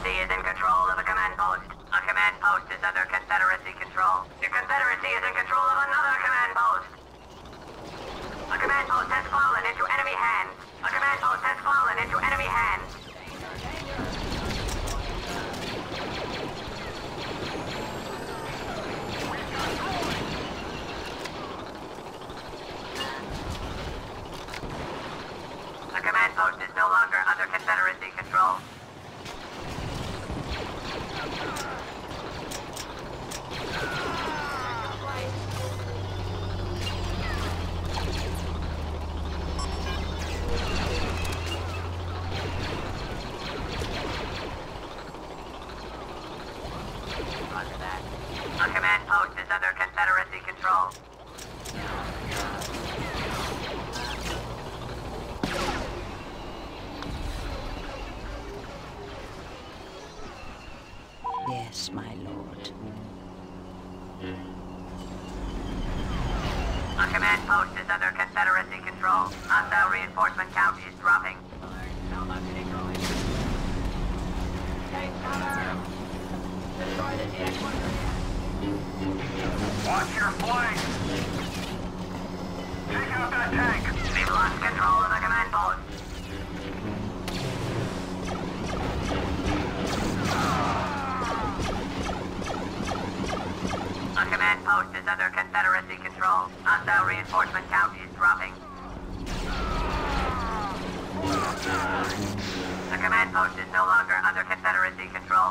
Confederacy is in control of a command post. A command post is under Confederacy control. The Confederacy is in control of another command post. A command post has fallen into enemy hands. A command post has fallen into enemy hands. A command post is no longer under Confederacy control. Roger that. A command post is under Confederacy control. Yes, my lord. A command post is under Confederacy control. Hostile reinforcement count is dropping. Take cover! Destroy the TX-1. Watch your flank! Take out that tank! We've lost control of the command post. A command post is under Confederacy control. Hostile reinforcement count is dropping. The command post is no longer under Confederacy control.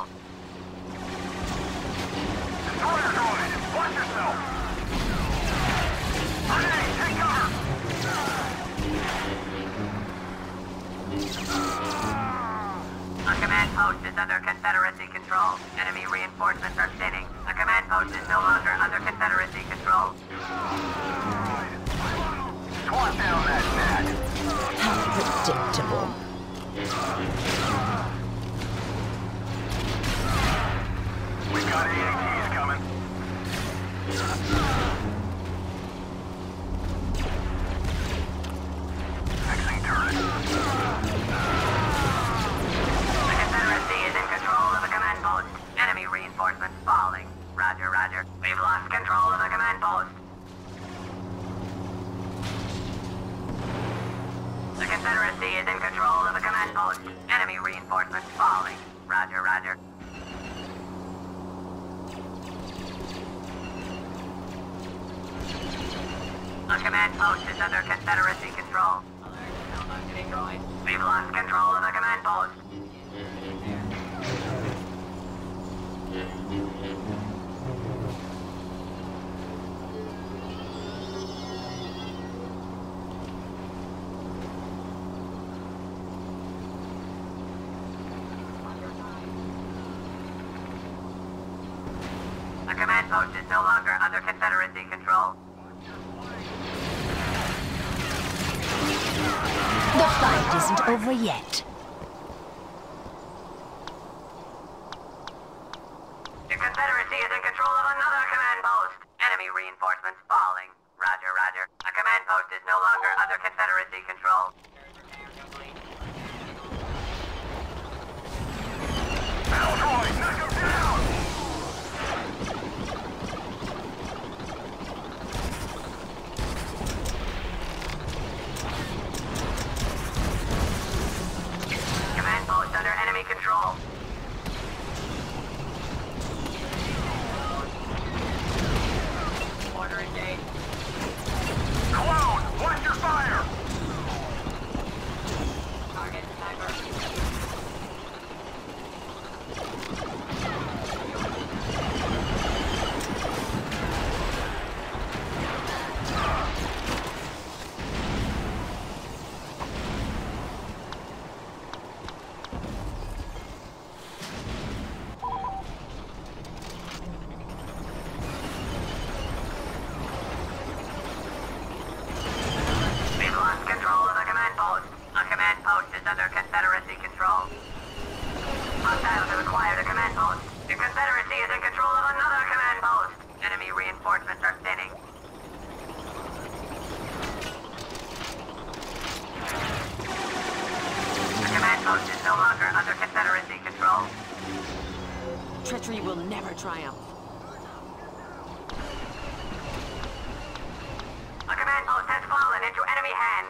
Destroyer droid! Watch yourself! Grenade! Take cover! A command post is under Confederacy control. Enemy reinforcements are thinning. A command post is no longer under Confederacy control. Swat down that net! How predictable. We got AATs coming. Fixing turret. The Confederacy is in control of the command post. Enemy reinforcements falling. Roger, roger. We've lost control of the command post. The Confederacy is in control of the command post. Enemy reinforcements falling. Roger, roger. A command post is under Confederacy control. We've lost control of the command post. A command post is no longer under Confederacy control. The fight isn't over yet. The Confederacy is in control of another command post. Enemy reinforcements falling. Roger, roger. A command post is no longer under Confederacy control. Battle droid! Knock him down! Command post under enemy control. Order engaged. Clone! Watch your fire! Target sniper. We've lost control of the command post. A command post is under Confederacy control. Hostiles have acquired a command post. The Confederacy is in control of another command post. Enemy reinforcements are thinning. The command post is no longer under Confederacy control. treachery will never triumph. A command post has fallen into enemy hands.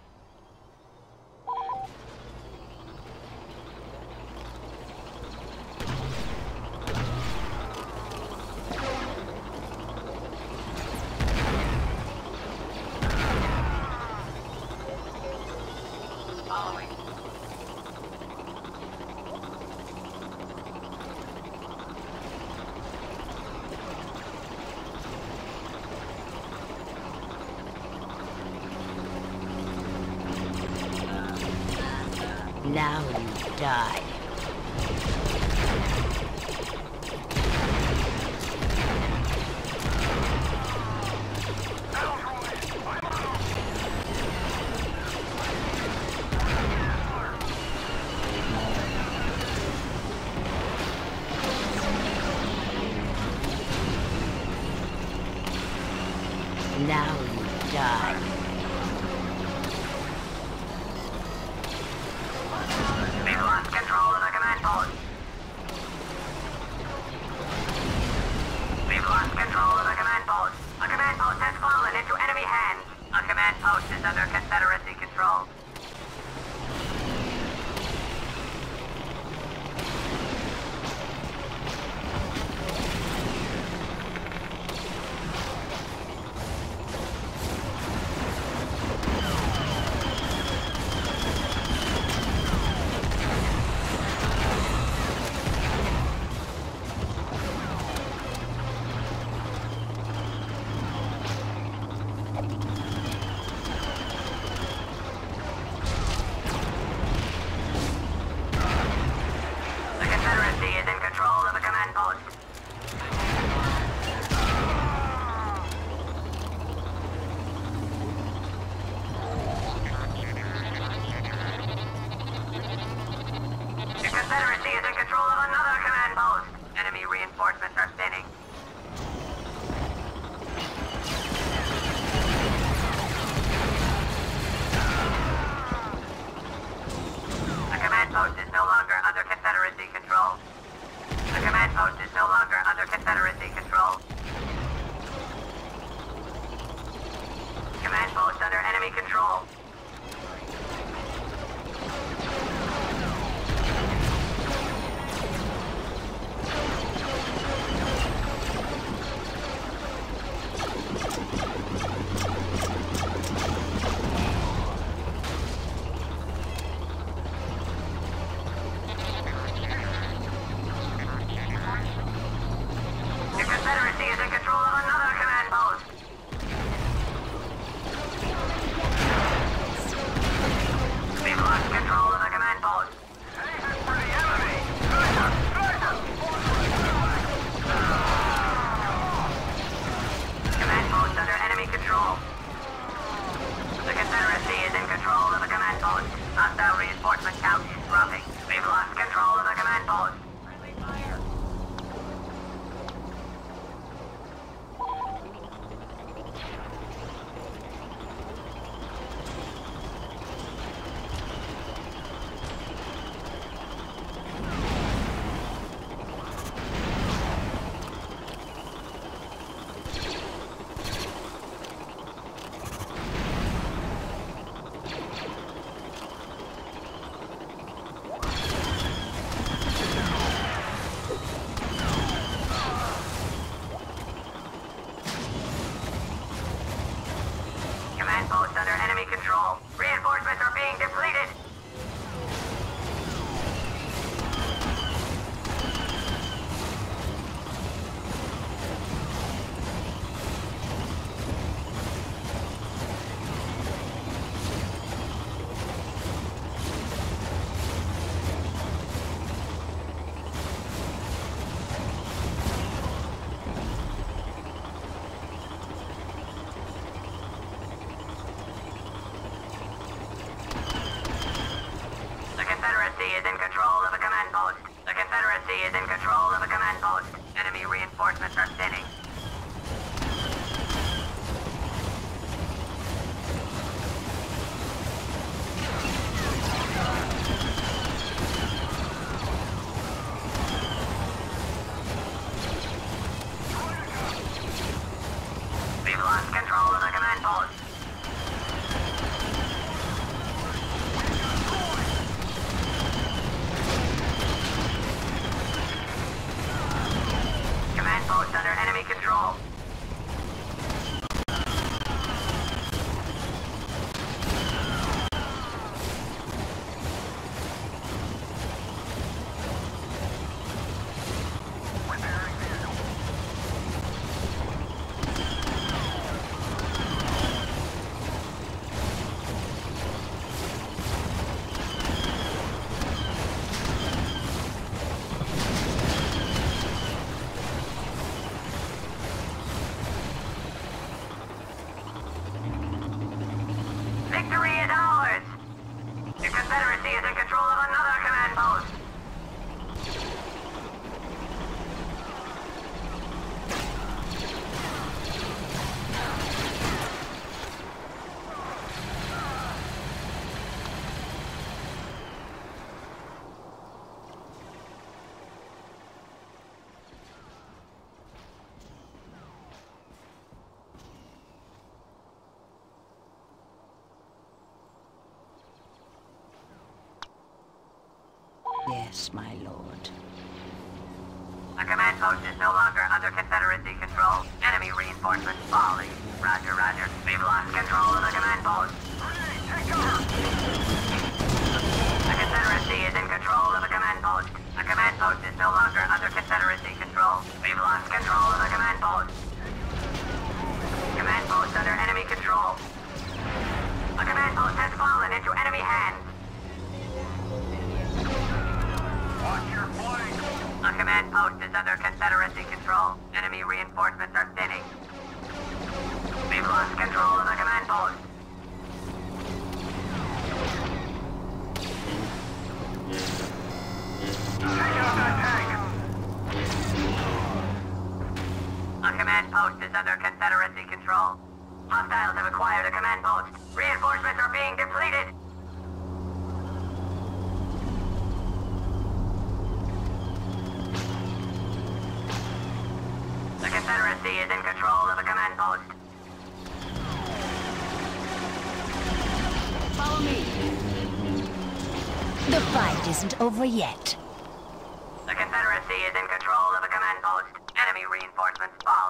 Following. Now you die. Now you die. We've lost control of the command post. We've lost control of the command post. A command post has fallen into enemy hands. A command post is under Confederacy control. The Confederacy is in control of the command post. The Confederacy is in control of another command post. Enemy reinforcements are thinning. The command post is no longer under Confederacy control. The command post is no longer under Confederacy control. Command post under enemy control. The Confederacy is in control of another command post. We've lost control of the command post. Aiming for the enemy! Sniper! Sniper! Command post under enemy control. The Confederacy is in control of the command post. Hostile reinforcement count is dropping. We've lost control of the command post. Friendly fire. Command post under enemy control. Reinforcements are being depleted. The Confederacy is in control of the command post. The Confederacy is in control of the command post. Enemy reinforcements are thinning. Yes, my lord. A command post is no longer under Confederacy control. Enemy reinforcements falling. Roger, roger. We've lost control of the command post. Grenade, take cover! The Confederacy is in control of the command post. A command post is no longer under Confederacy control. We've lost control of the command post. Command post under enemy control. A command post has fallen into enemy hands. Watch your flank! A command post is under Confederacy control. Enemy reinforcements are thinning. We've lost control of the command post. Take out that tank! A command post is under Confederacy control. Hostiles have acquired a command post. Reinforcements are being depleted. The Confederacy is in control of the command post. Follow me. The fight isn't over yet. The Confederacy is in control of the command post. Enemy reinforcements fall.